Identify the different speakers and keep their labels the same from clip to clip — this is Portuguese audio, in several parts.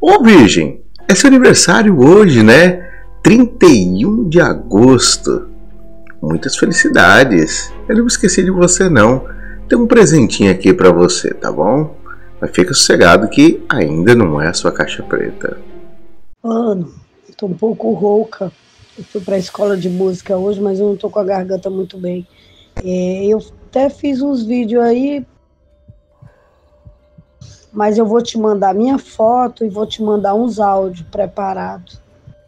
Speaker 1: Ô Virgem, é seu aniversário hoje, né? 31 de agosto. Muitas felicidades. Eu não me esqueci de você não. Tem um presentinho aqui pra você, tá bom? Mas fica sossegado que ainda não é a sua caixa preta.
Speaker 2: Mano, tô um pouco rouca. Eu fui pra escola de música hoje, mas eu não tô com a garganta muito bem. Eu até fiz uns vídeos aí, mas eu vou te mandar minha foto e vou te mandar uns áudios preparados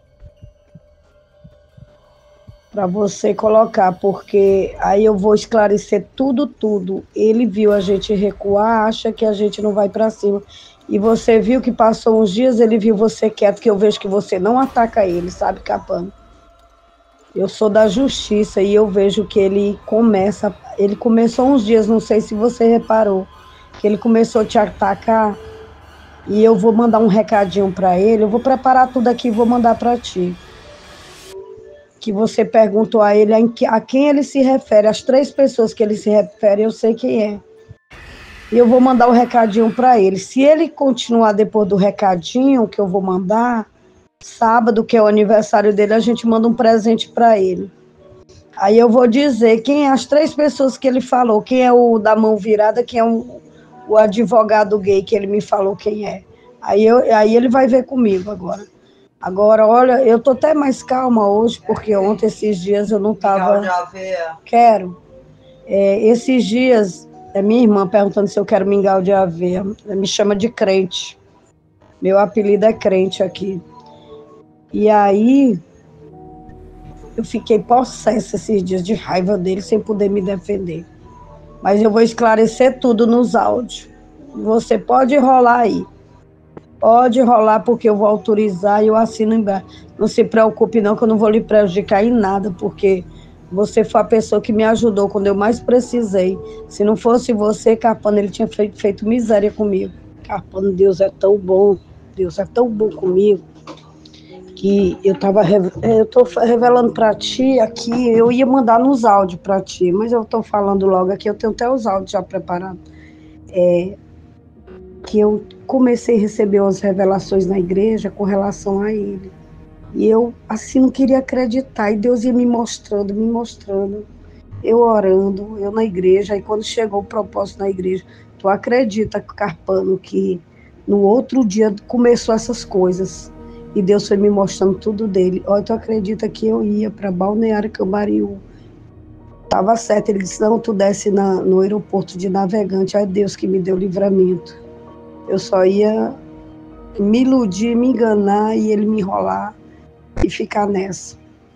Speaker 2: para você colocar, porque aí eu vou esclarecer tudo. Ele viu a gente recuar, acha que a gente não vai para cima. E você viu que passou uns dias, ele viu você quieto, que eu vejo que você não ataca ele, sabe, Capano? Eu sou da justiça e eu vejo que ele começou uns dias, não sei se você reparou, que ele começou a te atacar e eu vou mandar um recadinho para ele, eu vou preparar tudo aqui e vou mandar para ti. Que você perguntou a ele a quem ele se refere, as 3 pessoas que ele se refere, eu sei quem é. E eu vou mandar o recadinho para ele. Se ele continuar depois do recadinho que eu vou mandar, sábado, que é o aniversário dele, a gente manda um presente para ele. Aí eu vou dizer quem é as 3 pessoas que ele falou, quem é o da mão virada, quem é o advogado gay que ele me falou quem é. Aí ele vai ver comigo agora. Agora, olha, eu tô até mais calma hoje, porque ontem, esses dias, eu não tava...
Speaker 3: Mingau de aveia.
Speaker 2: Quero. Esses dias, é minha irmã perguntando se eu quero mingau de aveia. Ela me chama de crente. Meu apelido é crente aqui. E aí, eu fiquei possessa esses dias de raiva dele, sem poder me defender. Mas eu vou esclarecer tudo nos áudios. Você pode rolar aí. Pode rolar, porque eu vou autorizar e eu assino embaixo. Não se preocupe não, que eu não vou lhe prejudicar em nada, porque você foi a pessoa que me ajudou quando eu mais precisei. Se não fosse você, Carpano, ele tinha feito miséria comigo. Carpano, Deus é tão bom comigo, que eu tô revelando para ti aqui, eu ia mandar nos áudios para ti, mas eu tô falando logo aqui, eu tenho até os áudios já preparados. Que eu comecei a receber umas revelações na igreja com relação a ele. E eu, assim, não queria acreditar. E Deus ia me mostrando. Eu orando, eu na igreja. Aí quando chegou o propósito na igreja, tu acredita, Carpano, que no outro dia começou essas coisas. E Deus foi me mostrando tudo dele. Olha, tu acredita que eu ia para Balneário Camboriú? Tava certo. Ele disse, não, tu desce no aeroporto de Navegante. É Deus que me deu livramento. Eu só ia me iludir, me enganar e ele me enrolar e ficar nessa.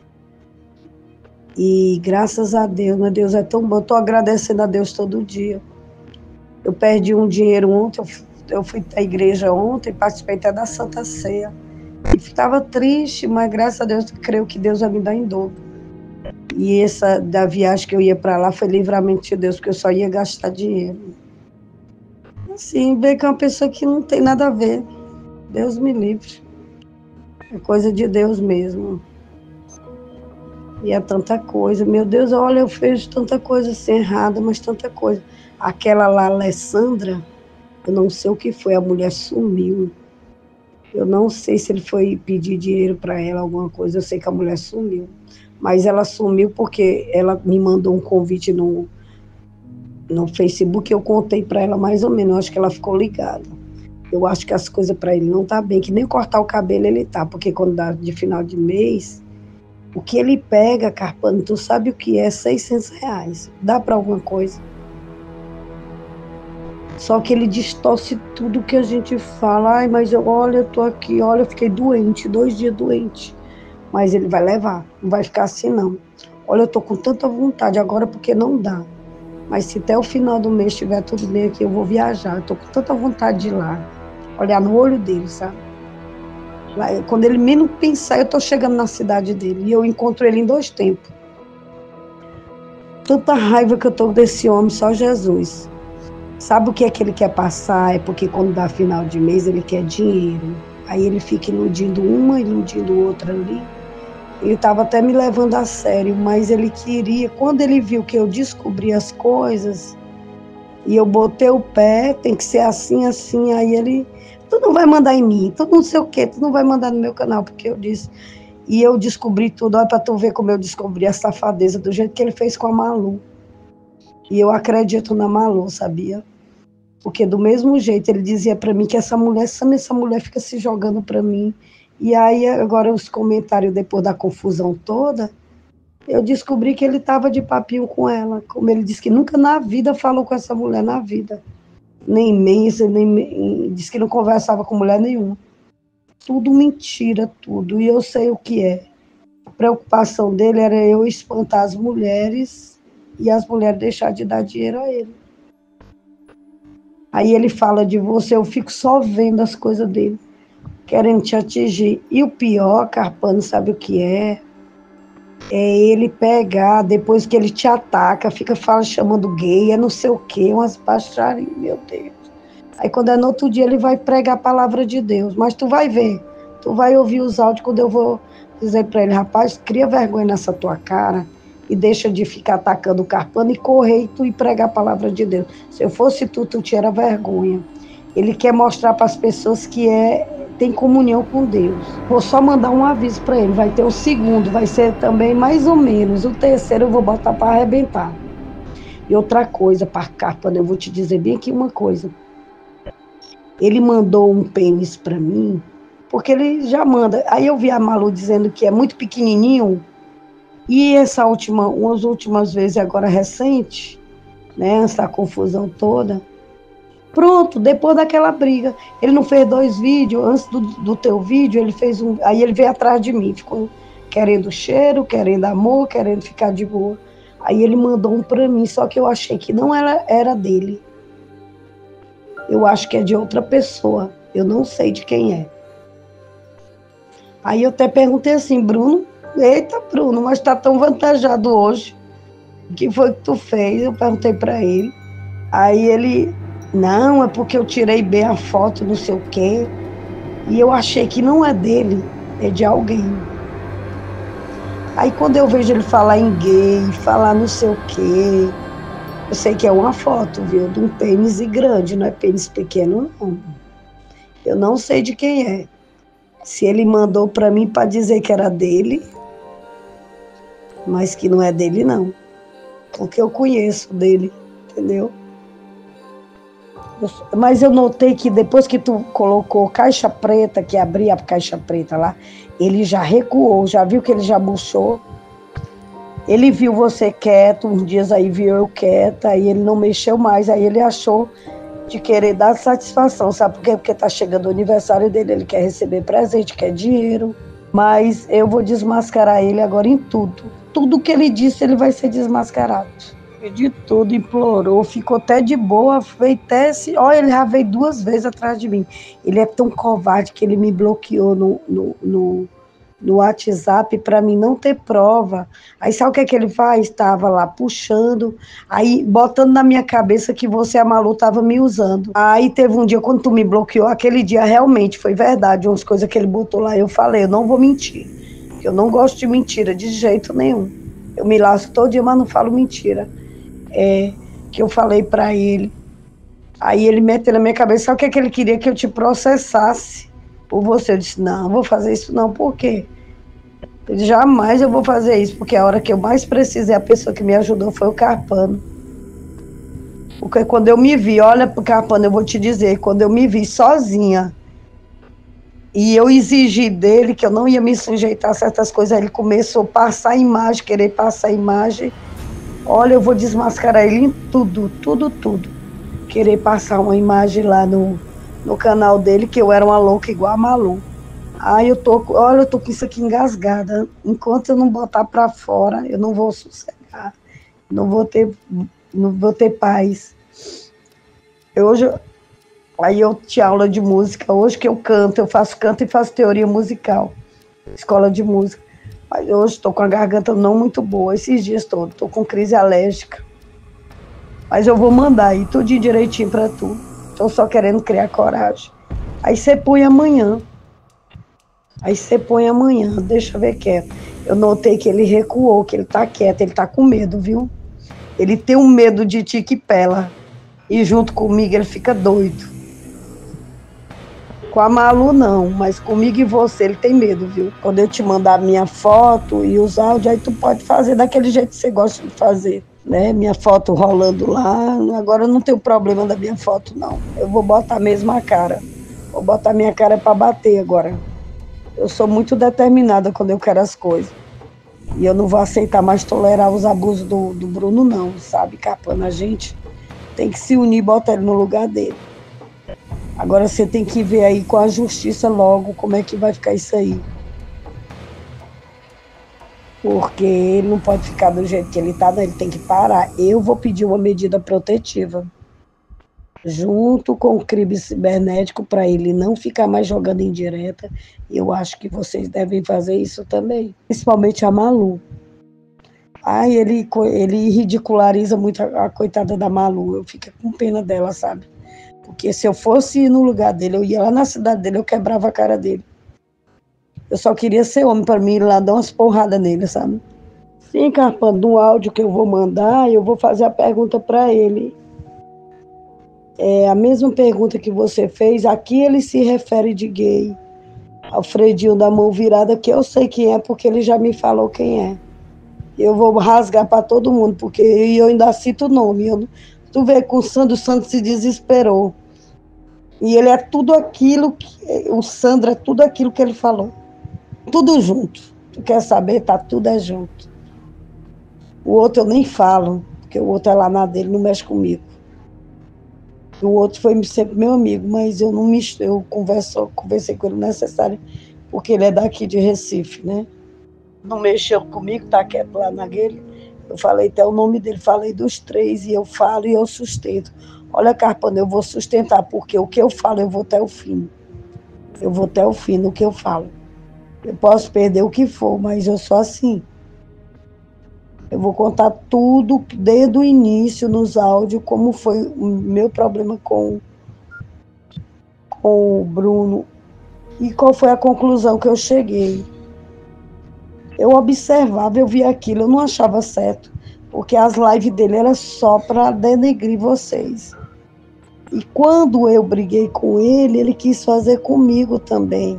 Speaker 2: E graças a Deus, meu Deus é tão bom. Eu estou agradecendo a Deus todo dia. Eu perdi um dinheiro ontem, eu fui à igreja ontem, participei até da Santa Ceia. E estava triste, mas graças a Deus, creio que Deus vai me dar em dobro. E essa da viagem que eu ia para lá foi livramento de Deus, porque eu só ia gastar dinheiro. Assim, ver que é uma pessoa que não tem nada a ver. Deus me livre. É coisa de Deus mesmo. E é tanta coisa. Meu Deus, olha, eu vejo tanta coisa assim errada, mas tanta coisa. Aquela lá, Alessandra, eu não sei o que foi, a mulher sumiu. Eu não sei se ele foi pedir dinheiro para ela, alguma coisa. Eu sei que a mulher sumiu. Mas ela sumiu porque ela me mandou um convite no Facebook, eu contei para ela mais ou menos, eu acho que ela ficou ligada. Eu acho que as coisas para ele não tá bem, que nem cortar o cabelo ele tá, porque quando dá de final de mês, o que ele pega, Carpano, tu sabe o que é? R$600. Dá para alguma coisa. Só que ele distorce tudo que a gente fala. Ai, mas olha, eu tô aqui, olha, eu fiquei doente, 2 dias doente. Mas ele vai levar, não vai ficar assim não. Olha, eu tô com tanta vontade agora porque não dá. Mas se até o final do mês estiver tudo bem aqui, eu vou viajar. Eu tô com tanta vontade de ir lá. Olhar no olho dele, sabe? Lá, quando ele menos pensar, eu tô chegando na cidade dele. E eu encontro ele em 2 tempos. Tanta raiva que eu tô desse homem, só Jesus. Sabe o que é que ele quer passar? É porque quando dá final de mês, ele quer dinheiro. Aí ele fica iludindo uma, iludindo outra ali. Ele estava até me levando a sério, mas ele queria, quando ele viu que eu descobri as coisas, e eu botei o pé, tem que ser assim, assim, aí ele, tu não vai mandar em mim, tu não sei o quê, tu não vai mandar no meu canal, porque eu disse. E eu descobri tudo, olha pra tu ver como eu descobri a safadeza, do jeito que ele fez com a Malu. E eu acredito na Malu, sabia? Porque do mesmo jeito ele dizia pra mim que essa mulher fica se jogando pra mim. E aí agora os comentários depois da confusão toda, eu descobri que ele tava de papinho com ela. Como ele disse que nunca na vida falou com essa mulher, na vida. Nem imensa, disse que não conversava com mulher nenhuma. Tudo mentira, tudo. E eu sei o que é. A preocupação dele era eu espantar as mulheres e as mulheres deixar de dar dinheiro a ele. Aí ele fala de você, eu fico só vendo as coisas dele, querendo te atingir. E o pior, Carpano, sabe o que é? É ele pegar, depois que ele te ataca, fica chamando gay, é não sei o quê, umas baixarias, meu Deus. Aí quando é no outro dia ele vai pregar a palavra de Deus, mas tu vai ver, tu vai ouvir os áudios quando eu vou dizer para ele, rapaz, cria vergonha nessa tua cara e deixa de ficar atacando o Carpano e correr e tu ir pregar a palavra de Deus. Se eu fosse tu tinha vergonha. Ele quer mostrar para as pessoas que tem comunhão com Deus. Vou só mandar um aviso para ele, vai ter o segundo, vai ser também mais ou menos, o terceiro eu vou botar para arrebentar. E outra coisa, para Carpano, eu vou te dizer bem aqui uma coisa. Ele mandou um pênis para mim, porque ele já manda. Aí eu vi a Malu dizendo que é muito pequenininho, e umas últimas vezes, agora recente, né, essa confusão toda, pronto, depois daquela briga, ele não fez 2 vídeos, antes do teu vídeo, ele fez um, aí ele veio atrás de mim, ficou querendo cheiro, querendo amor, querendo ficar de boa. Aí ele mandou um para mim, só que eu achei que não era dele. Eu acho que é de outra pessoa, eu não sei de quem é. Aí eu até perguntei assim, Bruno, eita Bruno, mas tá tão vantajado hoje, o que foi que tu fez? Eu perguntei para ele, aí ele, não, é porque eu tirei bem a foto, não sei o quê, e eu achei que não é dele, é de alguém. Aí quando eu vejo ele falar em gay, falar não sei o quê, eu sei que é uma foto, viu, de um pênis grande, não é pênis pequeno, não. Eu não sei de quem é. Se ele mandou para mim para dizer que era dele, mas que não é dele, não. Porque eu conheço dele, entendeu? Mas eu notei que depois que tu colocou caixa preta, que abria a caixa preta lá, ele já recuou, já viu que ele já murchou. Ele viu você quieto, uns dias aí viu eu quieta, aí ele não mexeu mais, aí ele achou de querer dar satisfação, sabe por quê? Porque tá chegando o aniversário dele, ele quer receber presente, quer dinheiro, mas eu vou desmascarar ele agora em tudo. Tudo que ele disse, ele vai ser desmascarado. De tudo, implorou, ficou até de boa, olha, ele já veio 2 vezes atrás de mim. Ele é tão covarde que ele me bloqueou no WhatsApp para mim não ter prova. Aí sabe o que é que ele faz? Estava lá puxando, aí botando na minha cabeça que você, a Malu, estava me usando. Aí teve um dia, quando tu me bloqueou, aquele dia realmente foi verdade, umas coisas que ele botou lá, eu falei, eu não vou mentir, eu não gosto de mentira de jeito nenhum. Eu me lasco todo dia, mas não falo mentira. Que eu falei para ele. Aí ele meteu na minha cabeça, sabe o que é que ele queria? Que eu te processasse por você. Eu disse, não vou fazer isso não, por quê? Eu disse, jamais eu vou fazer isso, porque a hora que eu mais precisei, a pessoa que me ajudou foi o Carpano. Porque quando eu me vi, olha pro Carpano, eu vou te dizer, quando eu me vi sozinha, e eu exigi dele que eu não ia me sujeitar a certas coisas, ele começou a passar a imagem, querer passar a imagem. Olha, eu vou desmascarar ele em tudo. Querer passar uma imagem lá no canal dele, que eu era uma louca igual a Malu. Aí eu tô com isso aqui engasgada. Enquanto eu não botar pra fora, eu não vou sossegar. Não vou ter paz. Aí eu tinha aula de música. Hoje que eu canto, eu faço canto e faço teoria musical. Escola de música. Mas hoje estou com a garganta não muito boa, esses dias todos, estou com crise alérgica. Mas eu vou mandar aí tudo direitinho para tu. Estou só querendo criar coragem. Aí você põe amanhã. Deixa eu ver quieto. Eu notei que ele recuou, que ele tá quieto, ele tá com medo, viu? Ele tem um medo de ti que pela. E junto comigo ele fica doido. Com a Malu não, mas comigo e você ele tem medo, viu? Quando eu te mandar minha foto e os áudios, aí tu pode fazer daquele jeito que você gosta de fazer, né? Minha foto rolando lá, agora eu não tenho problema da minha foto, não. Eu vou botar mesmo a cara. Vou botar minha cara pra bater agora. Eu sou muito determinada quando eu quero as coisas. E eu não vou aceitar mais tolerar os abusos do Bruno, não, sabe, Capana? A gente tem que se unir e botar ele no lugar dele. Agora você tem que ver aí com a justiça logo como é que vai ficar isso aí. Porque ele não pode ficar do jeito que ele tá, não, ele tem que parar. Eu vou pedir uma medida protetiva, junto com o crime cibernético, para ele não ficar mais jogando indireta. E eu acho que vocês devem fazer isso também, principalmente a Malu. Ai, ele ridiculariza muito a coitada da Malu. Eu fico com pena dela, sabe? Porque se eu fosse ir no lugar dele, eu ia lá na cidade dele, eu quebrava a cara dele. Eu só queria ser homem para mim ir lá dar umas porradas nele, sabe? Sim, Carpano, no áudio que eu vou mandar, eu vou fazer a pergunta para ele. É a mesma pergunta que você fez, aqui ele se refere de gay. Alfredinho da mão virada, que eu sei quem é, porque ele já me falou quem é. Eu vou rasgar para todo mundo, porque eu ainda cito o nome. Tu vê que o Sandro Santos se desesperou. E ele é tudo aquilo, o Sandro é tudo aquilo que ele falou. Tudo junto. Tu quer saber? Tá tudo junto. O outro eu nem falo, porque o outro é lá na dele, não mexe comigo. O outro foi sempre meu amigo, mas eu não eu conversei com ele necessário, porque ele é daqui de Recife, né? Não mexeu comigo, tá quieto lá naquele. Eu falei até o nome dele, falei dos três, e eu falo e eu sustento. Olha, Carpano, eu vou sustentar, porque o que eu falo, eu vou até o fim. Eu vou até o fim no que eu falo. Eu posso perder o que for, mas eu sou assim. Eu vou contar tudo, desde o início, nos áudios, como foi o meu problema com o Bruno e qual foi a conclusão que eu cheguei. Eu observava, eu via aquilo, eu não achava certo, porque as lives dele eram só para denegrir vocês. E quando eu briguei com ele, ele quis fazer comigo também.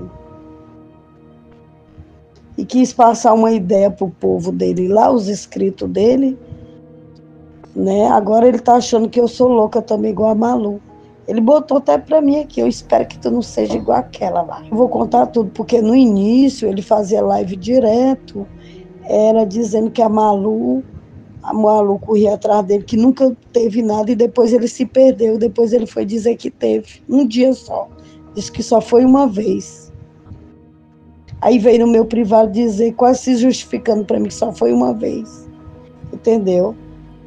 Speaker 2: E quis passar uma ideia para o povo dele lá, os inscritos dele, né? Agora ele tá achando que eu sou louca também, igual a Malu. Ele botou até para mim aqui, eu espero que tu não seja igual aquela lá. Eu vou contar tudo, porque no início ele fazia live direto, era dizendo que a Malu corria atrás dele, que nunca teve nada, e depois ele se perdeu, depois ele foi dizer que teve, um dia só. Disse que só foi uma vez. Aí veio no meu privado dizer, quase se justificando para mim, que só foi uma vez. Entendeu?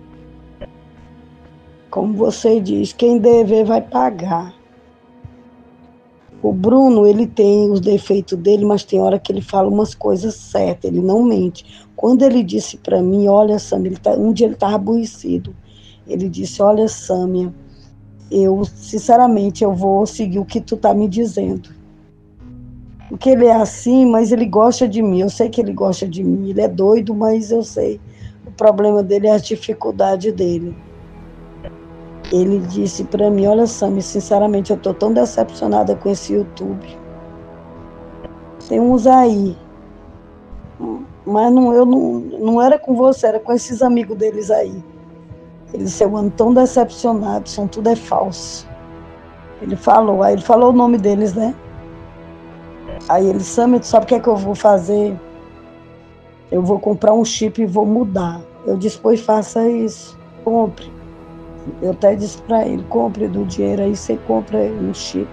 Speaker 2: Como você diz, quem dever vai pagar. O Bruno, ele tem os defeitos dele, mas tem hora que ele fala umas coisas certas, ele não mente. Quando ele disse para mim, olha, Sâmia, um dia ele estava aborrecido. Ele disse, olha, Sâmia, eu, sinceramente, eu vou seguir o que tu tá me dizendo. Porque ele é assim, mas ele gosta de mim. Eu sei que ele gosta de mim. Ele é doido, mas eu sei. O problema dele é a dificuldade dele. Ele disse para mim, olha, Sâmia, sinceramente, eu tô tão decepcionada com esse YouTube. Tem uns aí. Mas eu não era com você, era com esses amigos deles aí. Eles se andam tão decepcionados, são tudo é falso. Ele falou, aí ele falou o nome deles, né? Aí ele, Sâmia, tu sabe o que é que eu vou fazer? Eu vou comprar um chip e vou mudar. Eu disse, pois faça isso, compre. Eu até disse para ele, compre do dinheiro aí, você compra um chip.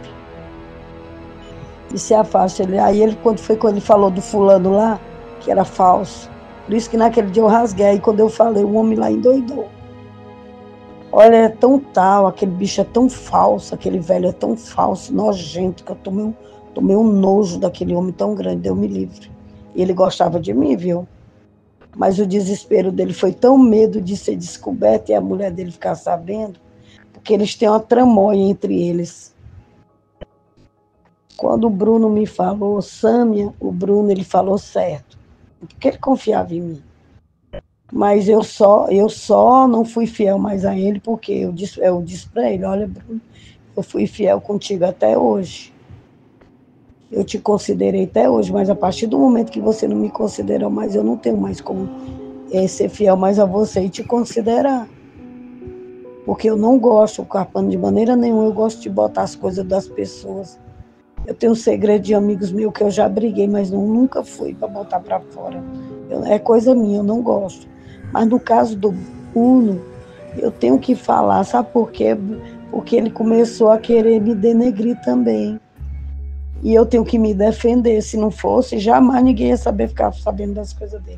Speaker 2: E se afasta. Aí ele, quando ele falou do fulano lá, que era falso, por isso que naquele dia eu rasguei. Aí quando eu falei, o homem lá endoidou. Olha, é tão tal, aquele bicho é tão falso, aquele velho é tão falso, nojento, que eu tomei um nojo daquele homem tão grande, Deus me livre. E ele gostava de mim, viu? Mas o desespero dele foi tão medo de ser descoberto e a mulher dele ficar sabendo, porque eles têm uma tramóia entre eles. Quando o Bruno me falou, Sâmia, o Bruno, ele falou certo, porque ele confiava em mim. Mas eu só não fui fiel mais a ele, porque eu disse para ele, olha, Bruno, eu fui fiel contigo até hoje. Eu te considerei até hoje, mas a partir do momento que você não me considerou mais, eu não tenho mais como ser fiel mais a você e te considerar. Porque eu não gosto, Carpano, de maneira nenhuma, eu gosto de botar as coisas das pessoas. Eu tenho um segredo de amigos meus que eu já briguei, mas nunca fui para botar para fora. É coisa minha, eu não gosto. Mas no caso do Bruno, eu tenho que falar, sabe por quê? Porque ele começou a querer me denegrir também. E eu tenho que me defender. Se não fosse, jamais ninguém ia ficar sabendo das coisas dele.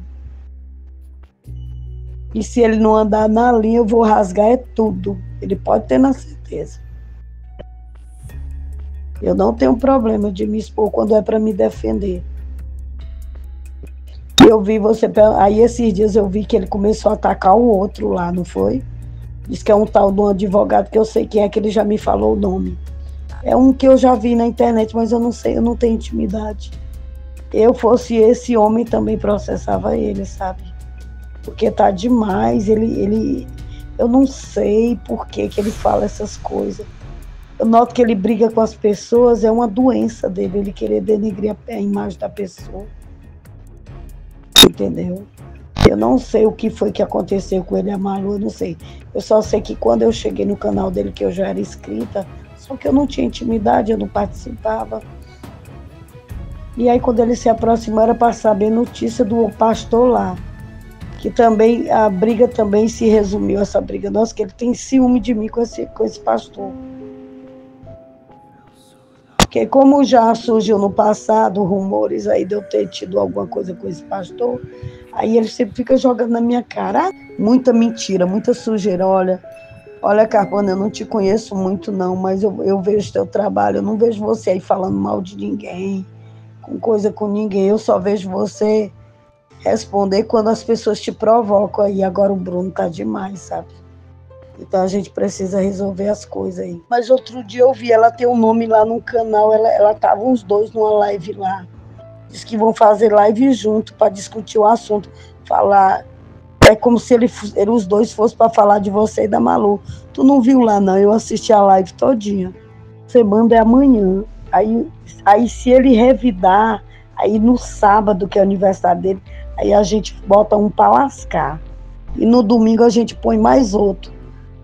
Speaker 2: E se ele não andar na linha, eu vou rasgar tudo. Ele pode ter na certeza. Eu não tenho problema de me expor quando é para me defender. Eu vi você... Aí esses dias eu vi que ele começou a atacar o outro lá, não foi? Diz que é um tal de um advogado que eu sei quem é, que ele já me falou o nome. É um que eu já vi na internet, mas eu não sei, eu não tenho intimidade. Eu fosse esse homem, também processava ele, sabe? Porque tá demais, eu não sei por que ele fala essas coisas. Eu noto que ele briga com as pessoas, é uma doença dele, ele querer denegrir a imagem da pessoa. Entendeu? Eu não sei o que foi que aconteceu com ele e a Malu, eu não sei. Eu só sei que quando eu cheguei no canal dele, que eu já era inscrita, só que eu não tinha intimidade, eu não participava. E aí quando ele se aproximou, era para saber notícia do pastor lá. Que também, a briga também se resumiu, essa briga nossa, que ele tem ciúme de mim com esse pastor. Porque como já surgiu no passado rumores aí de eu ter tido alguma coisa com esse pastor, aí ele sempre fica jogando na minha cara. Muita mentira, muita sujeira. Olha, Carpano, eu não te conheço muito não, mas eu vejo teu trabalho, eu não vejo você aí falando mal de ninguém, com coisa com ninguém, eu só vejo você responder quando as pessoas te provocam aí. Agora o Bruno tá demais, sabe? Então a gente precisa resolver as coisas aí. Mas outro dia eu vi, ela tem um nome lá no canal, ela tava uns dois numa live lá. Diz que vão fazer live junto para discutir o assunto, falar. É como se os dois fossem para falar de você e da Malu. Tu não viu lá não, eu assisti a live todinha. Você manda é amanhã. Aí se ele revidar, aí no sábado, que é o aniversário dele, aí a gente bota um para lascar. E no domingo a gente põe mais outro.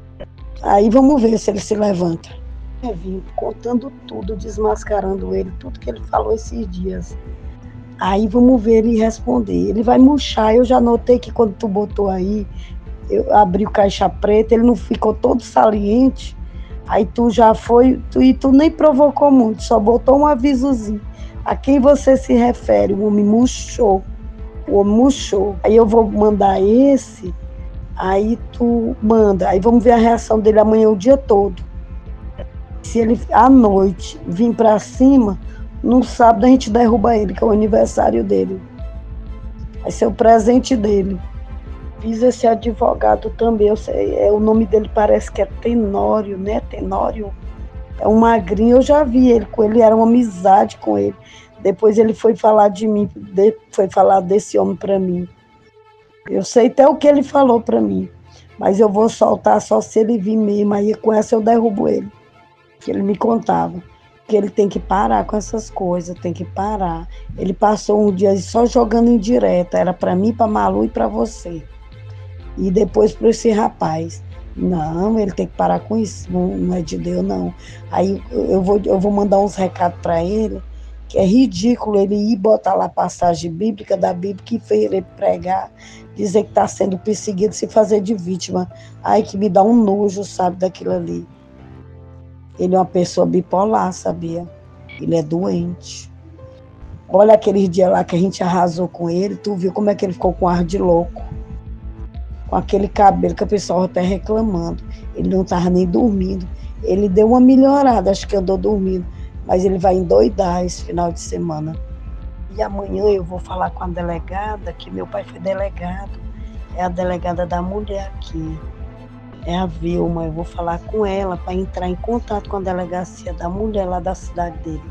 Speaker 2: Aí vamos ver se ele se levanta. Eu vim contando tudo, desmascarando ele, tudo que ele falou esses dias. Aí vamos ver ele responder. Ele vai murchar. Eu já notei que quando tu botou aí, eu abri o caixa preta, ele não ficou todo saliente. Aí tu já foi, tu nem provocou muito, só botou um avisozinho. A quem você se refere? O homem murchou. O homem murchou. Aí eu vou mandar esse, aí tu manda. Aí vamos ver a reação dele amanhã o dia todo. Se ele, à noite, vir pra cima, no sábado a gente derruba ele, que é o aniversário dele. Vai ser o presente dele. Fiz esse advogado também, eu sei, o nome dele parece que é Tenório, né? Tenório. É um magrinho, eu já vi ele com ele, era uma amizade com ele. Depois ele foi falar de mim, foi falar desse homem para mim. Eu sei até o que ele falou para mim, mas eu vou soltar só se ele vir mesmo, aí com essa eu derrubo ele. Que ele me contava, que ele tem que parar com essas coisas, tem que parar. Ele passou um dia só jogando em direta, era para mim, para Malu e para você. E depois para esse rapaz. Não, ele tem que parar com isso, não é de Deus, não. Aí eu vou mandar uns recados para ele, que é ridículo ele ir botar lá a passagem bíblica da Bíblia, que fez ele pregar, dizer que está sendo perseguido, se fazer de vítima. Aí que me dá um nojo, sabe, daquilo ali. Ele é uma pessoa bipolar, sabia? Ele é doente. Olha aquele dia lá que a gente arrasou com ele, tu viu como é que ele ficou com ar de louco? Com aquele cabelo que a pessoa até reclamando. Ele não estava nem dormindo. Ele deu uma melhorada, acho que andou dormindo. Mas ele vai endoidar esse final de semana. E amanhã eu vou falar com a delegada, que meu pai foi delegado. É a delegada da mulher aqui. É a Vilma, eu vou falar com ela para entrar em contato com a delegacia da mulher lá da cidade dele.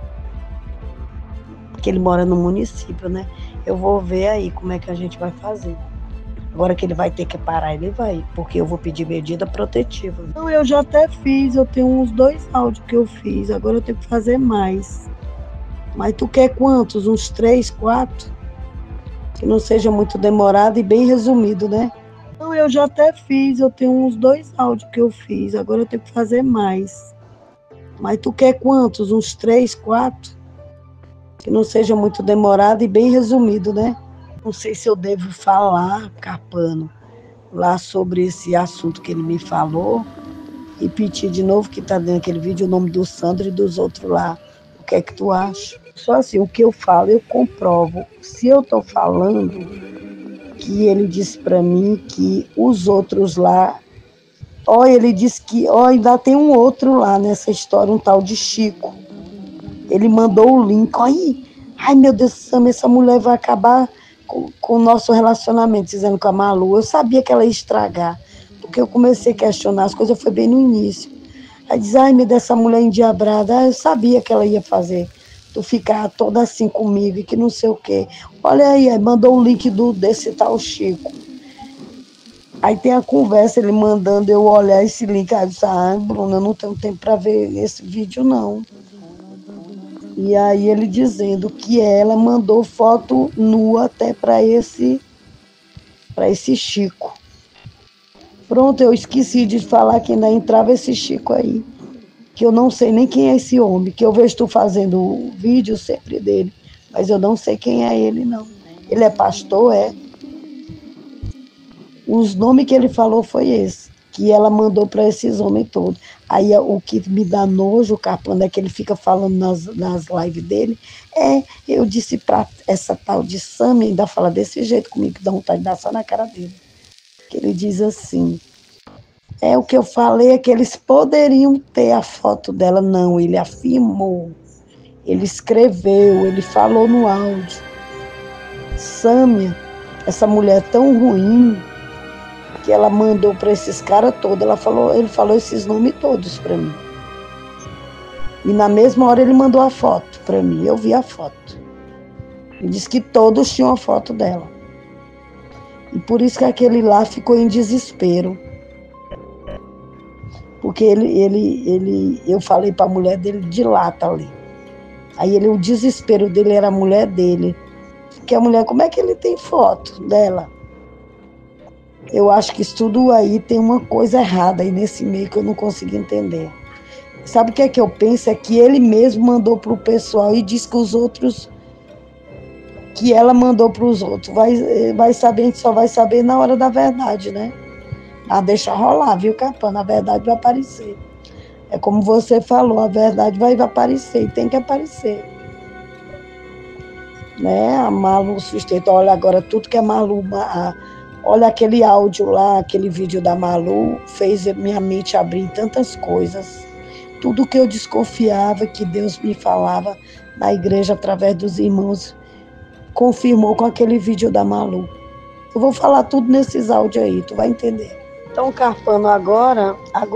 Speaker 2: Porque ele mora no município, né? Eu vou ver aí como é que a gente vai fazer. Agora que ele vai ter que parar, ele vai, porque eu vou pedir medida protetiva. Não, eu já até fiz, eu tenho uns 2 áudios que eu fiz, agora eu tenho que fazer mais. Mas tu quer quantos? Uns 3, 4? Que não seja muito demorado e bem resumido, né? Não, eu já até fiz, eu tenho uns 2 áudios que eu fiz, agora eu tenho que fazer mais. Mas tu quer quantos? Uns 3, 4? Que não seja muito demorado e bem resumido, né? Não sei se eu devo falar, Carpano, lá sobre esse assunto que ele me falou, repetir de novo que tá dentro daquele vídeo o nome do Sandro e dos outros lá. O que é que tu acha? Só assim, o que eu falo, eu comprovo. Se eu tô falando que ele disse para mim que os outros lá... ele disse que ainda tem um outro lá nessa história, um tal de Chico. Ele mandou o link. Ai, meu Deus, Sam, essa mulher vai acabar com o nosso relacionamento, dizendo com a Malu. Eu sabia que ela ia estragar, porque eu comecei a questionar as coisas, foi bem no início. Aí diz, ai, meu Deus, essa mulher endiabrada, eu sabia que ela ia fazer. Tu ficar toda assim comigo e que não sei o quê. Olha aí, mandou o link desse tal Chico. Aí tem a conversa, ele mandando eu olhar esse link. Aí eu disse, Bruna, eu não tenho tempo para ver esse vídeo, não. E aí ele dizendo que ela mandou foto nua até para esse Chico. Pronto, eu esqueci de falar que ainda entrava esse Chico aí. Que eu não sei nem quem é esse homem, que eu vejo tu fazendo o vídeo sempre dele, mas eu não sei quem é ele, não. Ele é pastor, é? Os nomes que ele falou foi esse, que ela mandou para esses homens todos. Aí o que me dá nojo, Carpano, é que ele fica falando nas lives dele. Eu disse para essa tal de Sam, ainda fala desse jeito comigo, que dá vontade de dar só na cara dele. Que ele diz assim, o que eu falei é que eles poderiam ter a foto dela. Não, ele afirmou, ele escreveu, ele falou no áudio. Sâmia, essa mulher tão ruim, que ela mandou para esses caras todos, ele falou esses nomes todos para mim. E na mesma hora ele mandou a foto para mim, eu vi a foto. Ele disse que todos tinham a foto dela. E por isso que aquele lá ficou em desespero. Porque eu falei para a mulher dele, dilata ali. Aí o desespero dele era a mulher dele. Porque a mulher, como é que ele tem foto dela? Eu acho que isso tudo aí tem uma coisa errada aí nesse meio que eu não consigo entender. Sabe o que é que eu penso? É que ele mesmo mandou para o pessoal e disse que os outros... que ela mandou para os outros. Vai saber, a gente só vai saber na hora da verdade, né? Deixa rolar, viu, Carpano? A verdade vai aparecer. É como você falou, a verdade vai aparecer e tem que aparecer. Né? A Malu sustenta. Olha agora, tudo que a Malu... Olha aquele áudio lá, aquele vídeo da Malu, fez minha mente abrir tantas coisas. Tudo que eu desconfiava, que Deus me falava na igreja através dos irmãos, confirmou com aquele vídeo da Malu. Eu vou falar tudo nesses áudios aí, tu vai entender. Então, Carpano, agora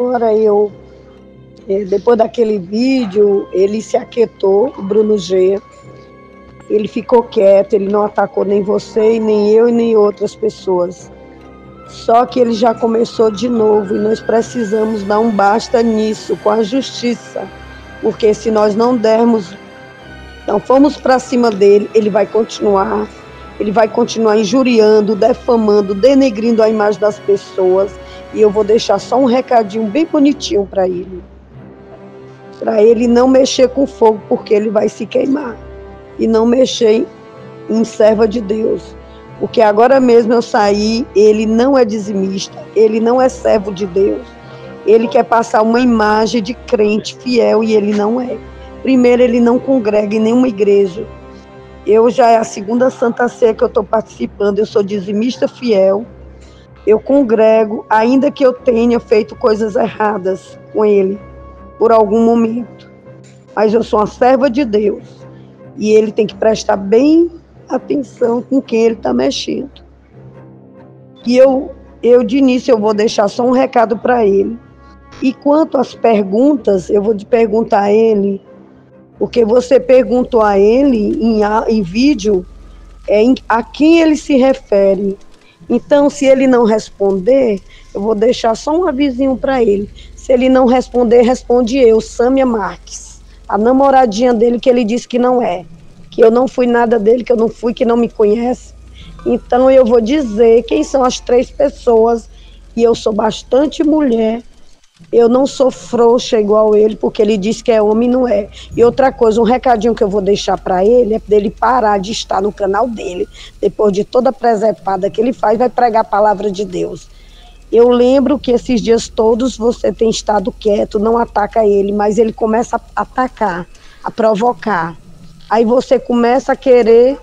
Speaker 2: depois daquele vídeo, ele se aquietou, o Bruno G. Ele ficou quieto, ele não atacou nem você, nem eu e nem outras pessoas. Só que ele já começou de novo e nós precisamos dar um basta nisso com a justiça. Porque se nós não formos para cima dele, ele vai continuar injuriando, defamando, denegrindo a imagem das pessoas. E eu vou deixar só um recadinho bem bonitinho para ele. Para ele não mexer com fogo, porque ele vai se queimar. E não mexer em serva de Deus. Porque agora mesmo eu saí, ele não é dizimista, ele não é servo de Deus. Ele quer passar uma imagem de crente fiel e ele não é. Primeiro, ele não congrega em nenhuma igreja. Eu já é a segunda Santa Ceia que eu estou participando, eu sou dizimista fiel. Eu congrego, ainda que eu tenha feito coisas erradas com ele, por algum momento. Mas eu sou uma serva de Deus. E ele tem que prestar bem atenção com quem ele está mexendo. E eu de início, eu vou deixar só um recado para ele. E quanto às perguntas, eu vou te perguntar a ele, porque você perguntou a ele em vídeo a quem ele se refere. Então, se ele não responder, eu vou deixar só um avisinho para ele. Se ele não responder, responde eu, Sâmia Marques. A namoradinha dele, que ele disse que não é. Que eu não fui nada dele, que eu não fui, que não me conhece. Então eu vou dizer quem são as 3 pessoas. E eu sou bastante mulher. Eu não sou frouxa igual ele, porque ele diz que é homem e não é. E outra coisa, um recadinho que eu vou deixar para ele é dele parar de estar no canal dele. Depois de toda a presepada que ele faz, vai pregar a palavra de Deus. Eu lembro que esses dias todos você tem estado quieto, não ataca ele, mas ele começa a atacar, a provocar. Aí você começa a querer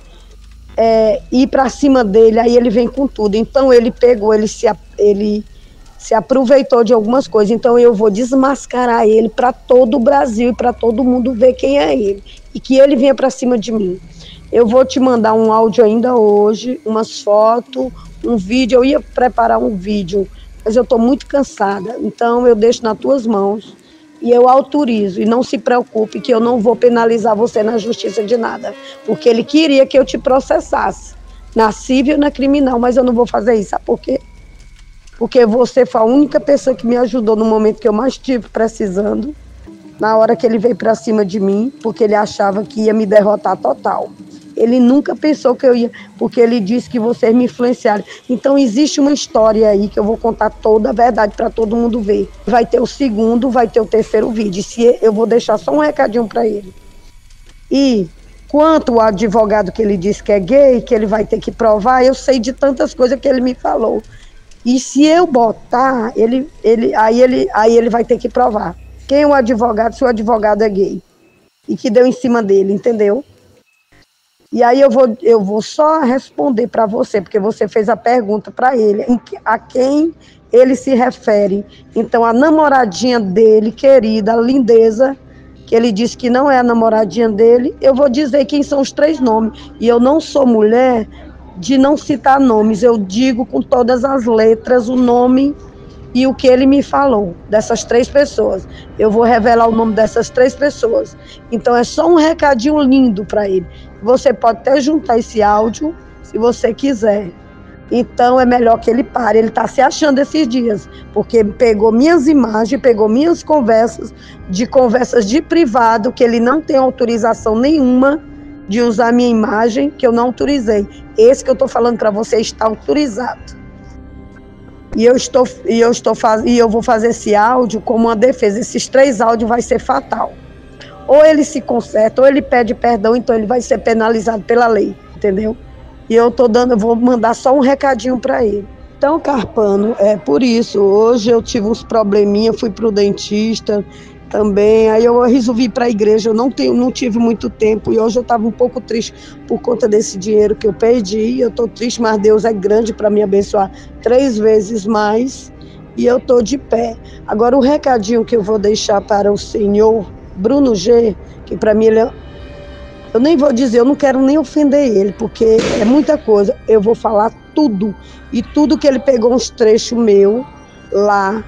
Speaker 2: ir para cima dele, aí ele vem com tudo. Então ele pegou, ele se aproveitou de algumas coisas. Então eu vou desmascarar ele para todo o Brasil e para todo mundo ver quem é ele. E que ele venha para cima de mim. Eu vou te mandar um áudio ainda hoje, umas fotos, um vídeo. Eu ia preparar um vídeo, mas eu estou muito cansada. Então eu deixo nas tuas mãos e eu autorizo. E não se preocupe que eu não vou penalizar você na justiça de nada. Porque ele queria que eu te processasse. Na civil e na criminal, mas eu não vou fazer isso. Sabe por quê? Porque você foi a única pessoa que me ajudou no momento que eu mais estive precisando. Na hora que ele veio para cima de mim, porque ele achava que ia me derrotar total. Ele nunca pensou que eu ia, porque ele disse que vocês me influenciaram. Então existe uma história aí que eu vou contar toda a verdade para todo mundo ver. Vai ter o segundo, vai ter o terceiro vídeo. Eu vou deixar só um recadinho para ele. E quanto ao advogado que ele disse que é gay, que ele vai ter que provar, eu sei de tantas coisas que ele me falou. E se eu botar, aí ele vai ter que provar. Quem é o advogado, se o advogado é gay? E que deu em cima dele, entendeu? E aí eu vou só responder para você, porque você fez a pergunta para ele, a quem ele se refere. Então, a namoradinha dele, querida, lindeza, que ele disse que não é a namoradinha dele, eu vou dizer quem são os 3 nomes. E eu não sou mulher de não citar nomes, eu digo com todas as letras o nome e o que ele me falou, dessas 3 pessoas. Eu vou revelar o nome dessas 3 pessoas. Então é só um recadinho lindo para ele. Você pode até juntar esse áudio, se você quiser. Então é melhor que ele pare. Ele está se achando esses dias, porque pegou minhas imagens, pegou minhas conversas de privado, que ele não tem autorização nenhuma de usar minha imagem, que eu não autorizei. Esse que eu estou falando para você está autorizado. E eu vou fazer esse áudio como uma defesa. Esses 3 áudios vai ser fatal. Ou ele se conserta, ou ele pede perdão, então ele vai ser penalizado pela lei, entendeu? E eu vou mandar só um recadinho para ele. Então, Carpano, é por isso. Hoje eu tive uns probleminha, fui pro dentista também. Aí eu resolvi ir para a igreja. Eu não tive muito tempo e hoje eu estava um pouco triste por conta desse dinheiro que eu perdi. Eu estou triste, mas Deus é grande para me abençoar 3 vezes mais e eu estou de pé. Agora, o recadinho que eu vou deixar para o senhor Bruno G, que para mim ele é... Eu nem vou dizer, eu não quero nem ofender ele, porque é muita coisa. Eu vou falar tudo. E tudo que ele pegou uns trechos meu lá,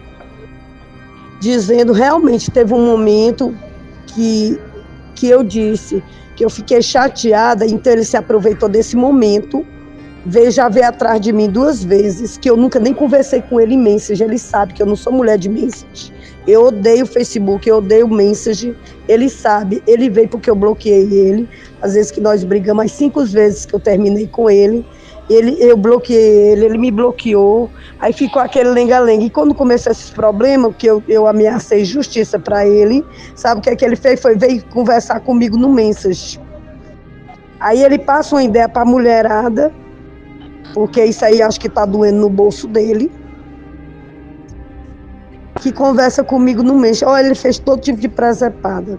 Speaker 2: dizendo, realmente teve um momento que eu disse que eu fiquei chateada, então ele se aproveitou desse momento, veio atrás de mim 2 vezes, que eu nunca nem conversei com ele em message, ele sabe que eu não sou mulher de message, eu odeio o Facebook, eu odeio o message, ele sabe, ele veio porque eu bloqueei ele, às vezes que nós brigamos, as 5 vezes que eu terminei com ele, eu bloqueei ele me bloqueou, aí ficou aquele lenga-lenga. E quando começou esses problemas, que eu ameacei justiça para ele, sabe o que é que ele fez? Veio conversar comigo no message. Aí ele passa uma ideia para a mulherada, porque isso aí acho que está doendo no bolso dele, que conversa comigo no message. Olha, ele fez todo tipo de presepada,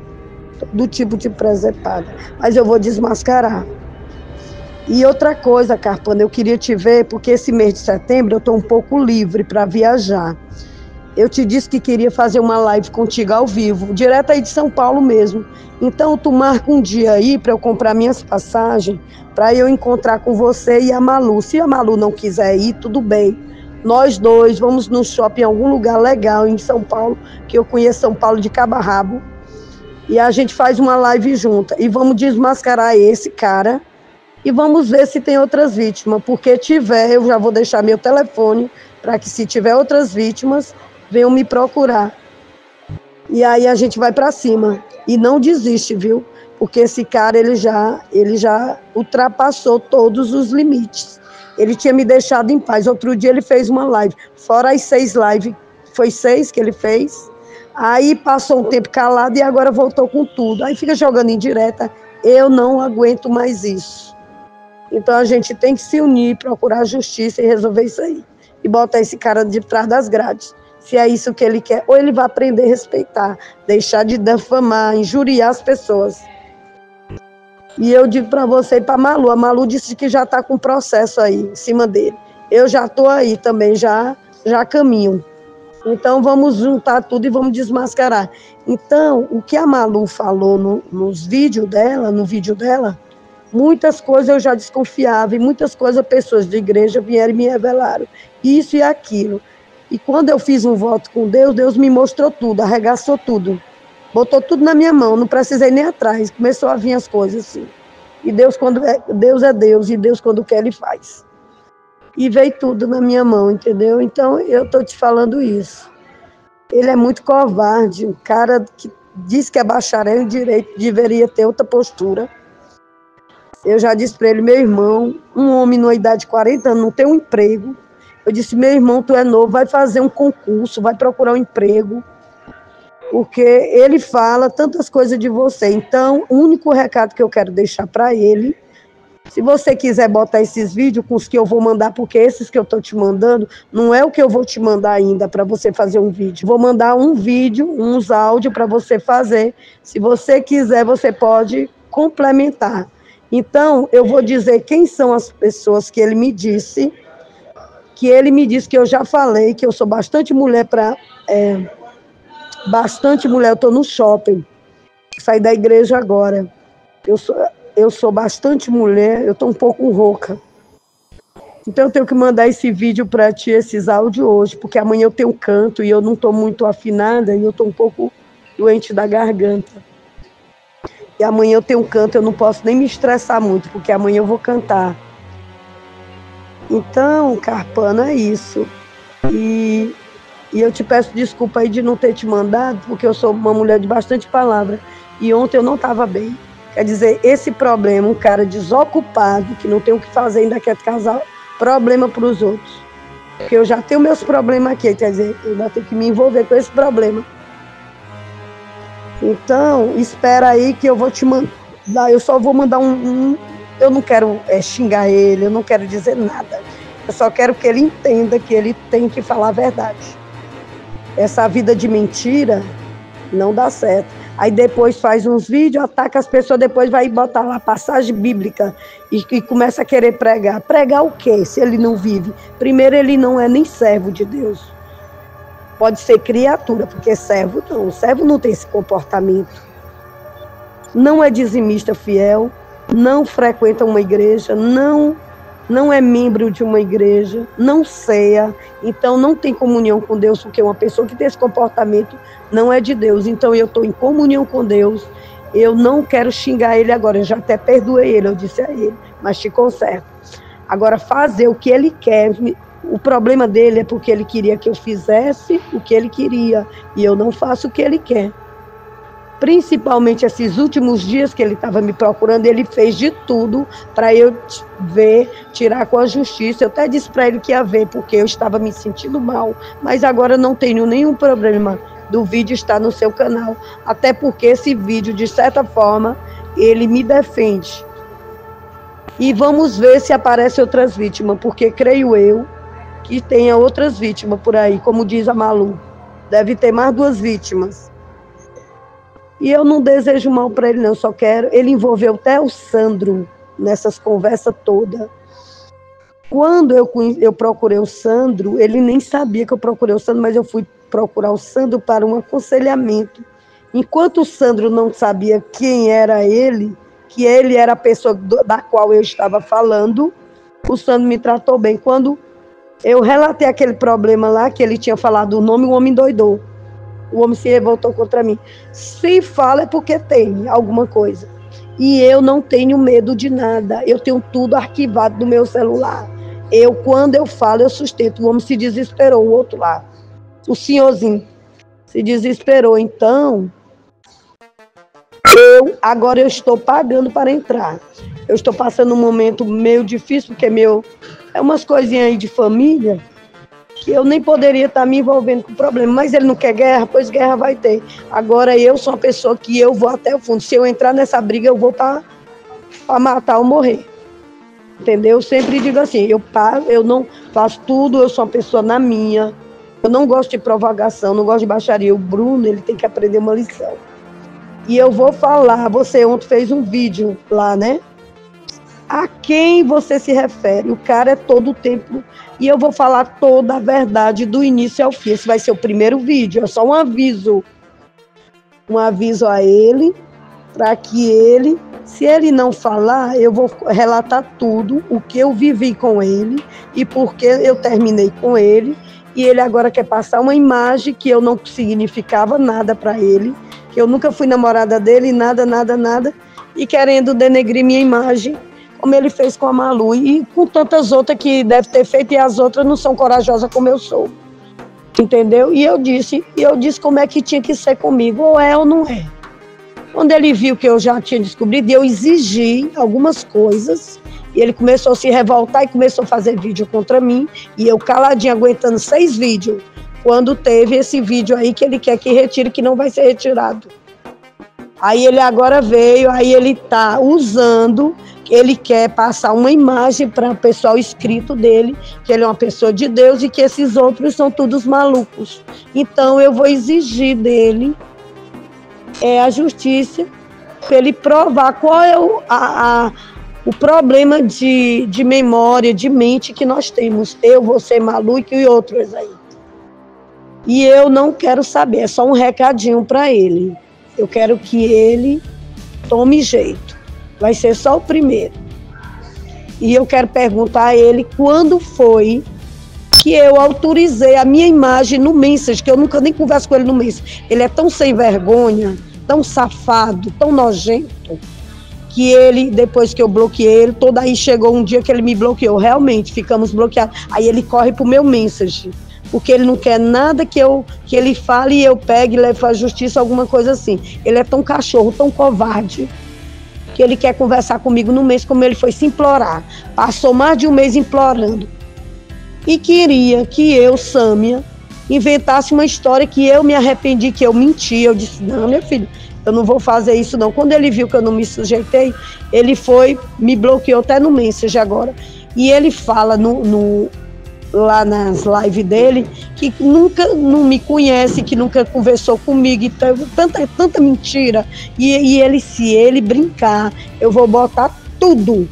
Speaker 2: mas eu vou desmascarar. E outra coisa, Carpano, eu queria te ver, porque esse mês de setembro eu estou um pouco livre para viajar. Eu te disse que queria fazer uma live contigo ao vivo, direto aí de São Paulo mesmo. Então tu marca um dia aí para eu comprar minhas passagens, para eu encontrar com você e a Malu. Se a Malu não quiser ir, tudo bem. Nós 2 vamos no shopping em algum lugar legal em São Paulo, que eu conheço São Paulo de cabo a rabo. E a gente faz uma live junta. E vamos desmascarar esse cara. E vamos ver se tem outras vítimas, porque eu já vou deixar meu telefone para que se tiver outras vítimas, venham me procurar. E aí a gente vai para cima. E não desiste, viu? Porque esse cara, ele já ultrapassou todos os limites. Ele tinha me deixado em paz. Outro dia ele fez uma live. Fora as 6 lives, foi 6 que ele fez. Aí passou um tempo calado e agora voltou com tudo. Aí fica jogando indireta. Eu não aguento mais isso. Então a gente tem que se unir, procurar a justiça e resolver isso aí. E botar esse cara de trás das grades. Se é isso que ele quer, ou ele vai aprender a respeitar, deixar de difamar, injuriar as pessoas. E eu digo para você e para a Malu disse que já está com processo aí em cima dele. Eu já estou aí também, já caminho. Então vamos juntar tudo e vamos desmascarar. Então, o que a Malu falou no vídeo dela, muitas coisas eu já desconfiava, e muitas coisas pessoas de igreja vieram e me revelaram. Isso e aquilo. E quando eu fiz um voto com Deus, Deus me mostrou tudo, arregaçou tudo. Botou tudo na minha mão, não precisei nem atrás. Começou a vir as coisas assim. E Deus é Deus, e Deus quando quer, Ele faz. E veio tudo na minha mão, entendeu? Então, eu estou te falando isso. Ele é muito covarde, um cara que diz que é bacharel em direito, deveria ter outra postura. Eu já disse para ele, meu irmão, um homem numa idade de 40 anos, não tem um emprego. Eu disse, meu irmão, tu é novo, vai fazer um concurso, vai procurar um emprego. Porque ele fala tantas coisas de você. Então, o único recado que eu quero deixar para ele, se você quiser botar esses vídeos com os que eu vou mandar, porque esses que eu estou te mandando, não é o que eu vou te mandar ainda para você fazer um vídeo. Vou mandar um vídeo, uns áudios para você fazer. Se você quiser, você pode complementar. Então, eu vou dizer quem são as pessoas que ele me disse que eu já falei, que eu sou bastante mulher eu estou no shopping, saí da igreja agora. Eu sou bastante mulher, eu estou um pouco rouca. Então eu tenho que mandar esse vídeo para ti, esses áudios hoje, porque amanhã eu tenho um canto e eu não estou muito afinada e eu estou um pouco doente da garganta. E amanhã eu tenho um canto, eu não posso nem me estressar muito, porque amanhã eu vou cantar. Então, Carpano, é isso. E eu te peço desculpa aí de não ter te mandado, porque eu sou uma mulher de bastante palavra. E ontem eu não estava bem. Quer dizer, esse problema, um cara desocupado, que não tem o que fazer, ainda quer causar problema para os outros. Porque eu já tenho meus problemas aqui, quer dizer, eu ainda tenho que me envolver com esse problema. Então, espera aí que eu vou te mandar. Eu só vou mandar eu não quero xingar ele, eu não quero dizer nada. Eu só quero que ele entenda que ele tem que falar a verdade. Essa vida de mentira não dá certo. Aí depois faz uns vídeos, ataca as pessoas, depois vai botar lá passagem bíblica e começa a querer pregar. Pregar o quê, se ele não vive? Primeiro, ele não é nem servo de Deus. Pode ser criatura, porque servo não tem esse comportamento. Não é dizimista fiel, não frequenta uma igreja, não é membro de uma igreja, não ceia, então não tem comunhão com Deus, porque uma pessoa que tem esse comportamento não é de Deus. Então eu estou em comunhão com Deus, eu não quero xingar ele agora, eu já até perdoei ele, eu disse a ele, mas te conserto. Agora, fazer o que ele quer, o problema dele é porque ele queria que eu fizesse o que ele queria, e eu não faço o que ele quer. Principalmente esses últimos dias que ele estava me procurando, ele fez de tudo para eu ver, tirar com a justiça. Eu até disse para ele que ia ver, porque eu estava me sentindo mal, mas agora não tenho nenhum problema do vídeo estar no seu canal, até porque esse vídeo, de certa forma, ele me defende. E vamos ver se aparecem outras vítimas, porque creio eu que tenha outras vítimas por aí, como diz a Malu. Deve ter mais 2 vítimas. E eu não desejo mal para ele, não. Só quero... Ele envolveu até o Sandro nessas conversas todas. Quando eu procurei o Sandro, ele nem sabia que eu procurei o Sandro, mas eu fui procurar o Sandro para um aconselhamento. Enquanto o Sandro não sabia quem era ele, que ele era a pessoa da qual eu estava falando, o Sandro me tratou bem. Quando eu relatei aquele problema lá, que ele tinha falado o nome, o homem doidou. O homem se revoltou contra mim. Se fala é porque tem alguma coisa. E eu não tenho medo de nada. Eu tenho tudo arquivado no meu celular. Quando eu falo, eu sustento. O homem se desesperou, o outro lá. O senhorzinho se desesperou. Então, agora eu estou pagando para entrar. Eu estou passando um momento meio difícil, porque é umas coisinhas aí de família, que eu nem poderia estar me envolvendo com problema. Mas ele não quer guerra, pois guerra vai ter. Agora eu sou uma pessoa que eu vou até o fundo. Se eu entrar nessa briga, eu vou para matar ou morrer. Entendeu? Eu sempre digo assim, eu não faço tudo, eu sou uma pessoa na minha. Eu não gosto de provocação, não gosto de baixaria. O Bruno, ele tem que aprender uma lição. E eu vou falar, você ontem fez um vídeo lá, né? A quem você se refere? O cara é todo o tempo. E eu vou falar toda a verdade do início ao fim. Esse vai ser o primeiro vídeo, é só um aviso. Um aviso a ele, para que ele, se ele não falar, eu vou relatar tudo, o que eu vivi com ele e por que eu terminei com ele. E ele agora quer passar uma imagem que eu não significava nada para ele, que eu nunca fui namorada dele, nada, e querendo denegrir minha imagem, como ele fez com a Malu, e com tantas outras que deve ter feito, e as outras não são corajosas como eu sou. Entendeu? E eu disse como é que tinha que ser comigo, ou é ou não é. Quando ele viu que eu já tinha descobrido, eu exigi algumas coisas, e ele começou a se revoltar e começou a fazer vídeo contra mim, e eu caladinha, aguentando 6 vídeos, quando teve esse vídeo aí que ele quer que retire, que não vai ser retirado. Aí ele agora veio, aí ele está usando, ele quer passar uma imagem para o pessoal inscrito dele, que ele é uma pessoa de Deus e que esses outros são todos malucos. Então eu vou exigir dele a justiça, para ele provar qual é o problema de memória, de mente que nós temos. Eu, você, Malu e outros aí. E eu não quero saber, é só um recadinho para ele. Eu quero que ele tome jeito. Vai ser só o primeiro. E eu quero perguntar a ele quando foi que eu autorizei a minha imagem no Messenger, que eu nunca nem converso com ele no Messenger. Ele é tão sem vergonha, tão safado, tão nojento, que ele, depois que eu bloqueei ele, toda aí chegou um dia que ele me bloqueou. Realmente, ficamos bloqueados. Aí ele corre pro meu Messenger, porque ele não quer nada que ele fale e eu pegue e leve para a justiça, alguma coisa assim. Ele é tão cachorro, tão covarde, que ele quer conversar comigo no mês, como ele foi se implorar. Passou mais de um mês implorando. E queria que eu, Sâmia, inventasse uma história que eu me arrependi, que eu menti. Eu disse, não, meu filho, eu não vou fazer isso não. Quando ele viu que eu não me sujeitei, ele foi, me bloqueou até no Messenger agora. E ele fala lá nas lives dele, que nunca não me conhece, que nunca conversou comigo, e tanta mentira. E ele, se ele brincar, eu vou botar tudo.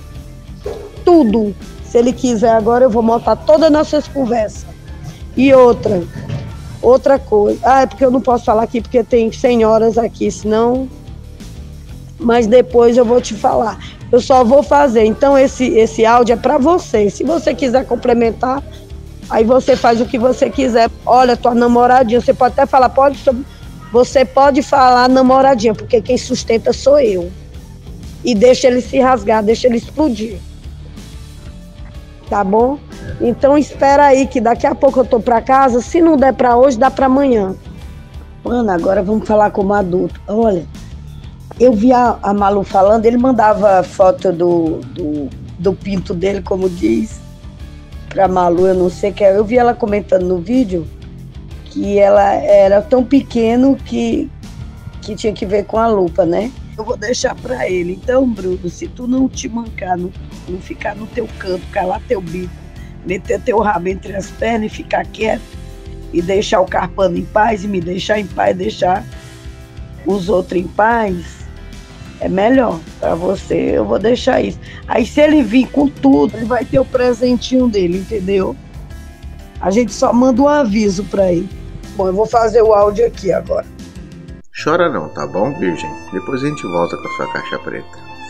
Speaker 2: Se ele quiser agora, eu vou botar todas as nossas conversas. E outra coisa. É porque eu não posso falar aqui, porque tem senhoras aqui, senão... Mas depois eu vou te falar. Eu só vou fazer. Então, esse áudio é para você. Se você quiser complementar, aí você faz o que você quiser. Olha, tua namoradinha, você pode até falar, você pode falar namoradinha, porque quem sustenta sou eu. E deixa ele se rasgar, deixa ele explodir. Tá bom? Então espera aí que daqui a pouco eu tô pra casa. Se não der pra hoje, dá pra amanhã. Mano, agora vamos falar como adulto. Olha, eu vi a Malu falando, ele mandava foto do pinto dele, como diz, pra Malu, eu não sei o que é. Eu vi ela comentando no vídeo que ela era tão pequeno que tinha que ver com a lupa, né? Eu vou deixar pra ele. Então, Bruno, se tu não te mancar, não ficar no teu canto, calar teu bico, meter teu rabo entre as pernas e ficar quieto e deixar o Carpano em paz e me deixar em paz, deixar os outros em paz, é melhor pra você. Eu vou deixar isso. Aí se ele vir com tudo, ele vai ter o presentinho dele, entendeu? A gente só manda um aviso pra ele. Bom, eu vou fazer o áudio aqui agora.
Speaker 1: Chora não, tá bom, Virgem? Depois a gente volta com a sua caixa preta.